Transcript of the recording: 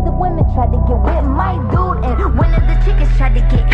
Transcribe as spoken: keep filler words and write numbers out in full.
of the women tried to get with my dude, and one of the chickens tried to get